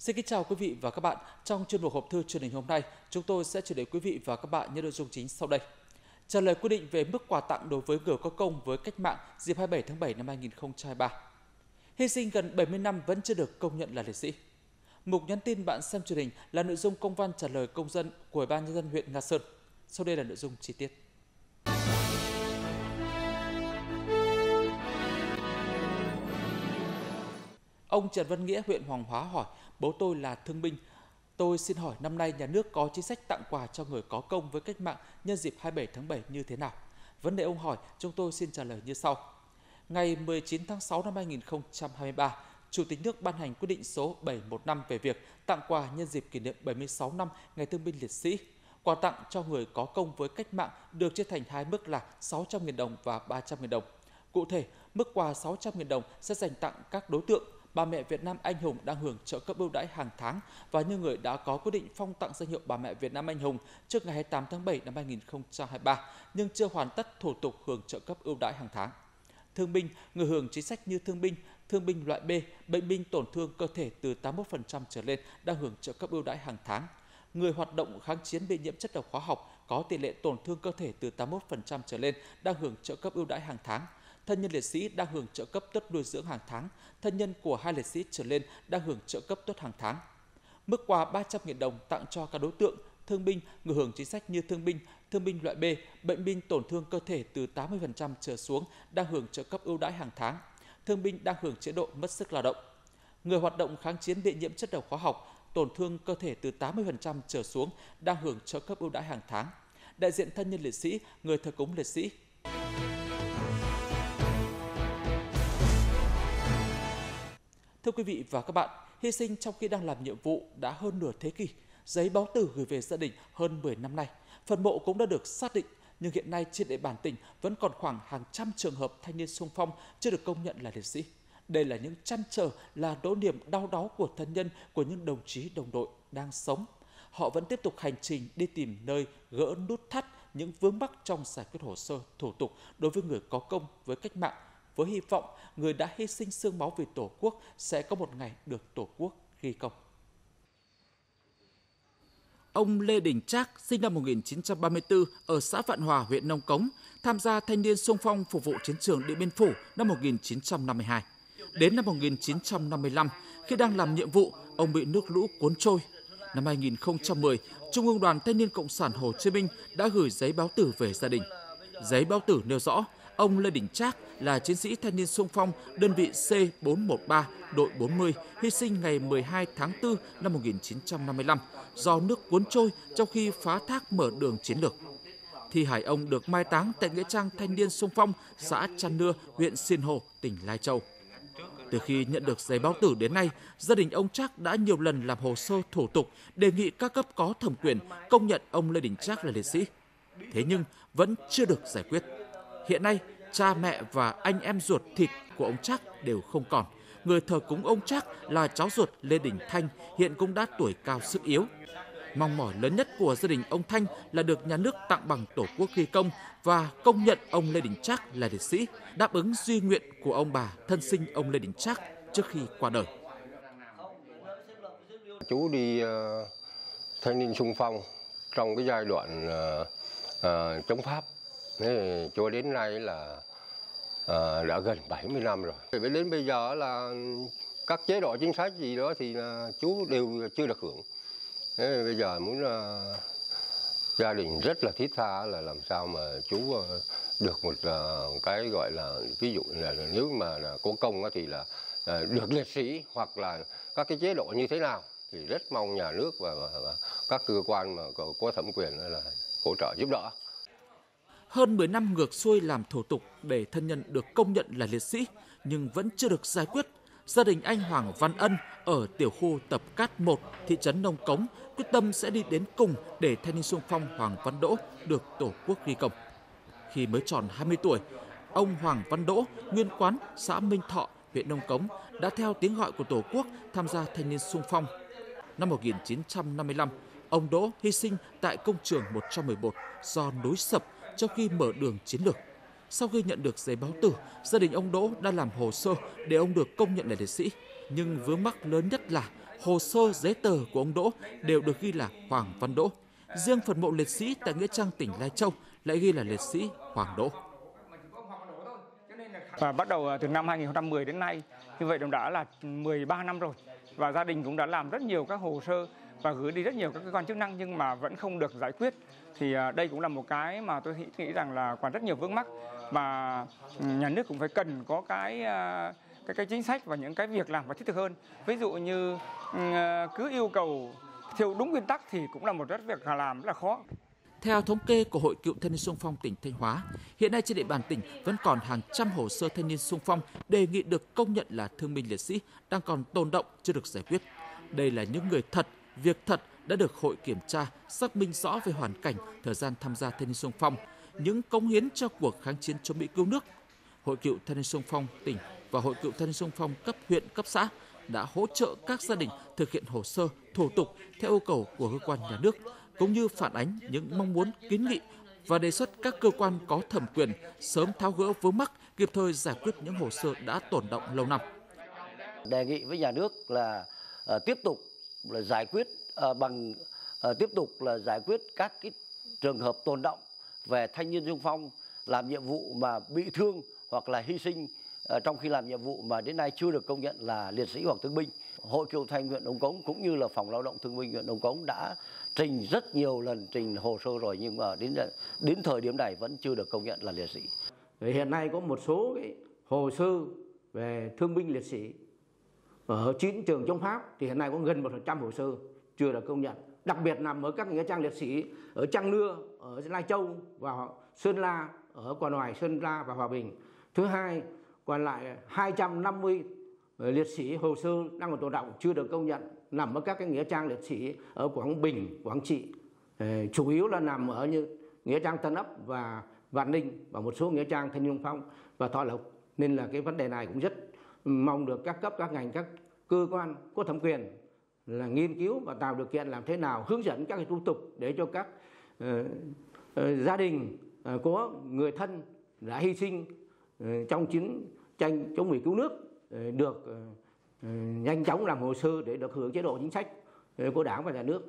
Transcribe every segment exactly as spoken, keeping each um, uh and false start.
Xin kính chào quý vị và các bạn. Trong chuyên mục hộp thư truyền hình hôm nay, chúng tôi sẽ chuyển đến quý vị và các bạn những nội dung chính sau đây. Trả lời quy định về mức quà tặng đối với người có công với cách mạng dịp hai mươi bảy tháng bảy năm hai nghìn không trăm hai mươi ba. Hy sinh gần bảy mươi năm vẫn chưa được công nhận là liệt sĩ. Mục nhắn tin bạn xem truyền hình là nội dung công văn trả lời công dân của Ủy ban nhân dân huyện Nga Sơn. Sau đây là nội dung chi tiết. Ông Trần Văn Nghĩa, huyện Hoàng Hóa hỏi: bố tôi là thương binh. Tôi xin hỏi năm nay nhà nước có chính sách tặng quà cho người có công với cách mạng nhân dịp hai mươi bảy tháng bảy như thế nào? Vấn đề ông hỏi, chúng tôi xin trả lời như sau. Ngày mười chín tháng sáu năm hai nghìn không trăm hai mươi ba, Chủ tịch nước ban hành quyết định số bảy trăm mười lăm về việc tặng quà nhân dịp kỷ niệm bảy mươi sáu năm Ngày Thương binh Liệt sĩ. Quà tặng cho người có công với cách mạng được chia thành hai mức là sáu trăm nghìn đồng và ba trăm nghìn đồng. Cụ thể, mức quà sáu trăm nghìn đồng sẽ dành tặng các đối tượng bà mẹ Việt Nam anh hùng đang hưởng trợ cấp ưu đãi hàng tháng và những người đã có quyết định phong tặng danh hiệu bà mẹ Việt Nam anh hùng trước ngày hai mươi tám tháng bảy năm hai nghìn không trăm hai mươi ba nhưng chưa hoàn tất thủ tục hưởng trợ cấp ưu đãi hàng tháng. Thương binh, người hưởng chính sách như thương binh, thương binh loại B, bệnh binh tổn thương cơ thể từ tám mươi mốt phần trăm trở lên đang hưởng trợ cấp ưu đãi hàng tháng. Người hoạt động kháng chiến bị nhiễm chất độc hóa học có tỷ lệ tổn thương cơ thể từ tám mươi mốt phần trăm trở lên đang hưởng trợ cấp ưu đãi hàng tháng. Thân nhân liệt sĩ đang hưởng trợ cấp tuất nuôi dưỡng hàng tháng, thân nhân của hai liệt sĩ trở lên đang hưởng trợ cấp tuất hàng tháng. Mức quà ba trăm nghìn đồng tặng cho các đối tượng thương binh, người hưởng chính sách như thương binh, thương binh loại B, bệnh binh tổn thương cơ thể từ tám mươi phần trăm trở xuống đang hưởng trợ cấp ưu đãi hàng tháng, thương binh đang hưởng chế độ mất sức lao động. Người hoạt động kháng chiến bị nhiễm chất độc hóa học, tổn thương cơ thể từ tám mươi phần trăm trở xuống đang hưởng trợ cấp ưu đãi hàng tháng. Đại diện thân nhân liệt sĩ, người thờ cúng liệt sĩ. Thưa quý vị và các bạn, hy sinh trong khi đang làm nhiệm vụ đã hơn nửa thế kỷ, giấy báo tử gửi về gia đình hơn mười năm nay. Phần mộ cũng đã được xác định, nhưng hiện nay trên địa bàn tỉnh vẫn còn khoảng hàng trăm trường hợp thanh niên xung phong chưa được công nhận là liệt sĩ. Đây là những trăn trở, là nỗi niềm đau đáu của thân nhân của những đồng chí đồng đội đang sống. Họ vẫn tiếp tục hành trình đi tìm nơi gỡ nút thắt những vướng mắc trong giải quyết hồ sơ, thủ tục đối với người có công với cách mạng, với hy vọng người đã hy sinh xương máu vì Tổ quốc sẽ có một ngày được Tổ quốc ghi công. Ông Lê Đình Trác, sinh năm một nghìn chín trăm ba mươi tư, ở xã Vạn Hòa, huyện Nông Cống, tham gia thanh niên xung phong phục vụ chiến trường Điện Biên Phủ năm một nghìn chín trăm năm mươi hai. Đến năm một nghìn chín trăm năm mươi lăm, khi đang làm nhiệm vụ, ông bị nước lũ cuốn trôi. Năm hai nghìn không trăm mười, Trung ương Đoàn Thanh niên Cộng sản Hồ Chí Minh đã gửi giấy báo tử về gia đình. Giấy báo tử nêu rõ, ông Lê Đình Trác là chiến sĩ thanh niên xung phong đơn vị C bốn một ba, đội bốn mươi, hy sinh ngày mười hai tháng tư năm một nghìn chín trăm năm mươi lăm do nước cuốn trôi trong khi phá thác mở đường chiến lược. Thi hài ông được mai táng tại nghĩa trang thanh niên xung phong xã Trăn Nưa, huyện Sinh Hồ, tỉnh Lai Châu. Từ khi nhận được giấy báo tử đến nay, gia đình ông Trác đã nhiều lần làm hồ sơ thủ tục đề nghị các cấp có thẩm quyền công nhận ông Lê Đình Trác là liệt sĩ. Thế nhưng vẫn chưa được giải quyết. Hiện nay, cha mẹ và anh em ruột thịt của ông Trác đều không còn. Người thờ cúng ông Trác là cháu ruột Lê Đình Thanh, hiện cũng đã tuổi cao sức yếu. Mong mỏi lớn nhất của gia đình ông Thanh là được nhà nước tặng bằng Tổ quốc ghi công và công nhận ông Lê Đình Trác là liệt sĩ, đáp ứng duy nguyện của ông bà thân sinh ông Lê Đình Trác trước khi qua đời. Chú đi uh, thanh niên xung phong trong cái giai đoạn uh, uh, chống Pháp. Thế cho đến nay là uh, đã gần bảy mươi năm rồi. Đến bây giờ là các chế độ chính sách gì đó thì uh, chú đều chưa được hưởng. Thế bây giờ muốn uh, gia đình rất là thiết tha là làm sao mà chú uh, được một uh, cái gọi là ví dụ là nếu mà là có công thì là uh, được liệt sĩ hoặc là các cái chế độ như thế nào thì rất mong nhà nước và, và, và các cơ quan mà có, có thẩm quyền là hỗ trợ giúp đỡ. Hơn mười năm ngược xuôi làm thủ tục để thân nhân được công nhận là liệt sĩ nhưng vẫn chưa được giải quyết. Gia đình anh Hoàng Văn Ân ở tiểu khu Tập Cát một, thị trấn Nông Cống quyết tâm sẽ đi đến cùng để thanh niên xung phong Hoàng Văn Đỗ được Tổ quốc ghi công. Khi mới tròn hai mươi tuổi, ông Hoàng Văn Đỗ, nguyên quán xã Minh Thọ, huyện Nông Cống đã theo tiếng gọi của Tổ quốc tham gia thanh niên xung phong. Năm một nghìn chín trăm năm mươi lăm, ông Đỗ hy sinh tại công trường một trăm mười một do núi sập trong khi mở đường chiến lược. sau khi nhận được giấy báo tử, gia đình ông Đỗ đã làm hồ sơ để ông được công nhận là liệt sĩ. Nhưng vướng mắc lớn nhất là hồ sơ giấy tờ của ông Đỗ đều được ghi là Hoàng Văn Đỗ. Riêng phần mộ liệt sĩ tại Nghĩa Trang tỉnh Lai Châu lại ghi là liệt sĩ Hoàng Đỗ. Và bắt đầu từ năm hai nghìn không trăm mười đến nay, như vậy đã là mười ba năm rồi. Và gia đình cũng đã làm rất nhiều các hồ sơ và gửi đi rất nhiều các cơ quan chức năng nhưng mà vẫn không được giải quyết. Thì đây cũng là một cái mà tôi nghĩ rằng là còn rất nhiều vướng mắc mà nhà nước cũng phải cần có cái cái cái chính sách và những cái việc làm và thiết thực hơn. Ví dụ như cứ yêu cầu theo đúng nguyên tắc thì cũng là một rất việc làm rất là khó. Theo thống kê của Hội Cựu Thanh niên Xung phong tỉnh Thanh Hóa, hiện nay trên địa bàn tỉnh vẫn còn hàng trăm hồ sơ thanh niên xung phong đề nghị được công nhận là thương binh liệt sĩ đang còn tồn động chưa được giải quyết. Đây là những người thật, việc thật đã được hội kiểm tra, xác minh rõ về hoàn cảnh, thời gian tham gia thanh niên xung phong, những cống hiến cho cuộc kháng chiến chống Mỹ cứu nước. Hội Cựu Thanh niên Xung phong tỉnh và Hội Cựu Thanh niên Xung phong cấp huyện, cấp xã đã hỗ trợ các gia đình thực hiện hồ sơ, thủ tục theo yêu cầu của cơ quan nhà nước, cũng như phản ánh những mong muốn, kiến nghị và đề xuất các cơ quan có thẩm quyền sớm tháo gỡ vướng mắc, kịp thời giải quyết những hồ sơ đã tồn động lâu năm. Đề nghị với nhà nước là uh, tiếp tục là giải quyết uh, bằng uh, tiếp tục là giải quyết các cái trường hợp tồn động về thanh niên xung phong làm nhiệm vụ mà bị thương hoặc là hy sinh uh, trong khi làm nhiệm vụ mà đến nay chưa được công nhận là liệt sĩ hoặc thương binh. Hội Cựu Thanh huyện Đông Cống cũng như là Phòng Lao động Thương binh huyện Đông Cống đã trình rất nhiều lần trình hồ sơ rồi nhưng mà đến đến thời điểm này vẫn chưa được công nhận là liệt sĩ. Hiện nay có một số cái hồ sơ về thương binh liệt sĩ ở chín trường chống Pháp thì hiện nay có gần một phần trăm hồ sơ chưa được công nhận. Đặc biệt nằm ở các nghĩa trang liệt sĩ ở Trang Nưa, ở Lai Châu và Sơn La, ở Quảng Hoài, Sơn La và Hòa Bình. Thứ hai, còn lại hai trăm năm mươi liệt sĩ hồ sơ đang còn tồn động chưa được công nhận nằm ở các cái nghĩa trang liệt sĩ ở Quảng Bình, Quảng Trị, chủ yếu là nằm ở như nghĩa trang Tân Ấp và Vạn Ninh và một số nghĩa trang Thanh niên xung phong và Thọ Lộc. Nên là cái vấn đề này cũng rất mong được các cấp, các ngành, các cơ quan có thẩm quyền là nghiên cứu và tạo điều kiện làm thế nào hướng dẫn các cái thủ tục để cho các uh, uh, gia đình uh, có người thân đã hy sinh uh, trong chiến tranh chống Mỹ cứu nước uh, được uh, uh, nhanh chóng làm hồ sơ để được hưởng chế độ chính sách uh, của Đảng và Nhà nước.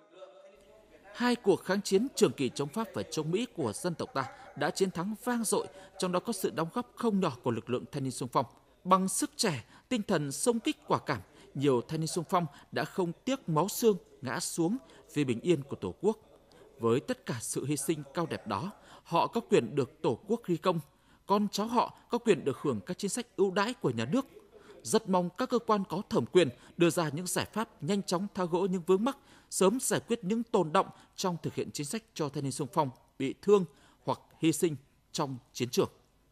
Hai cuộc kháng chiến trường kỳ chống Pháp và chống Mỹ của dân tộc ta đã chiến thắng vang dội, trong đó có sự đóng góp không nhỏ của lực lượng thanh niên xung phong. Bằng sức trẻ, tinh thần xông kích quả cảm, nhiều thanh niên xung phong đã không tiếc máu xương ngã xuống vì bình yên của Tổ quốc. Với tất cả sự hy sinh cao đẹp đó, họ có quyền được Tổ quốc ghi công, con cháu họ có quyền được hưởng các chính sách ưu đãi của nhà nước. Rất mong các cơ quan có thẩm quyền đưa ra những giải pháp nhanh chóng tháo gỡ những vướng mắc, sớm giải quyết những tồn đọng trong thực hiện chính sách cho thanh niên xung phong bị thương hoặc hy sinh trong chiến trường.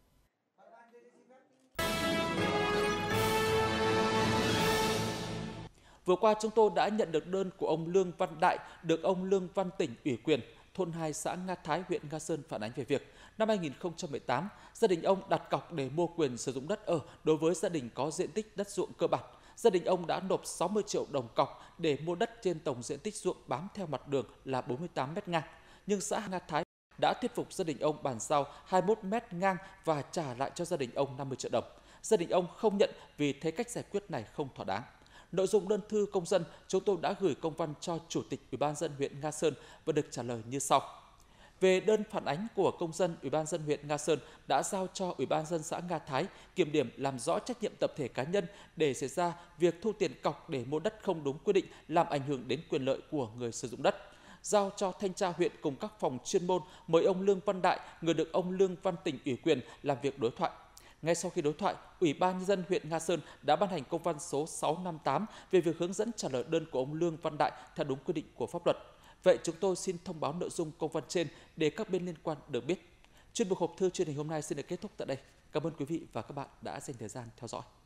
Vừa qua chúng tôi đã nhận được đơn của ông Lương Văn Đại, được ông Lương Văn Tỉnh ủy quyền, thôn hai xã Nga Thái, huyện Nga Sơn phản ánh về việc năm hai nghìn không trăm mười tám, gia đình ông đặt cọc để mua quyền sử dụng đất ở đối với gia đình có diện tích đất ruộng cơ bản. Gia đình ông đã nộp sáu mươi triệu đồng cọc để mua đất trên tổng diện tích ruộng bám theo mặt đường là bốn mươi tám mét ngang. Nhưng xã Nga Thái đã thuyết phục gia đình ông bàn giao hai mươi mốt mét ngang và trả lại cho gia đình ông năm mươi triệu đồng. Gia đình ông không nhận vì thấy cách giải quyết này không thỏa đáng. Nội dung đơn thư công dân chúng tôi đã gửi công văn cho Chủ tịch Ủy ban nhân dân huyện Nga Sơn và được trả lời như sau. Về đơn phản ánh của công dân, Ủy ban nhân dân huyện Nga Sơn đã giao cho Ủy ban nhân dân xã Nga Thái kiểm điểm làm rõ trách nhiệm tập thể cá nhân để xảy ra việc thu tiền cọc để mua đất không đúng quy định làm ảnh hưởng đến quyền lợi của người sử dụng đất. Giao cho thanh tra huyện cùng các phòng chuyên môn mời ông Lương Văn Đại, người được ông Lương Văn Tỉnh ủy quyền làm việc đối thoại. Ngay sau khi đối thoại, Ủy ban nhân dân huyện Nga Sơn đã ban hành công văn số sáu năm tám về việc hướng dẫn trả lời đơn của ông Lương Văn Đại theo đúng quy định của pháp luật. Vậy chúng tôi xin thông báo nội dung công văn trên để các bên liên quan được biết. Chuyên mục hộp thư truyền hình hôm nay xin được kết thúc tại đây. Cảm ơn quý vị và các bạn đã dành thời gian theo dõi.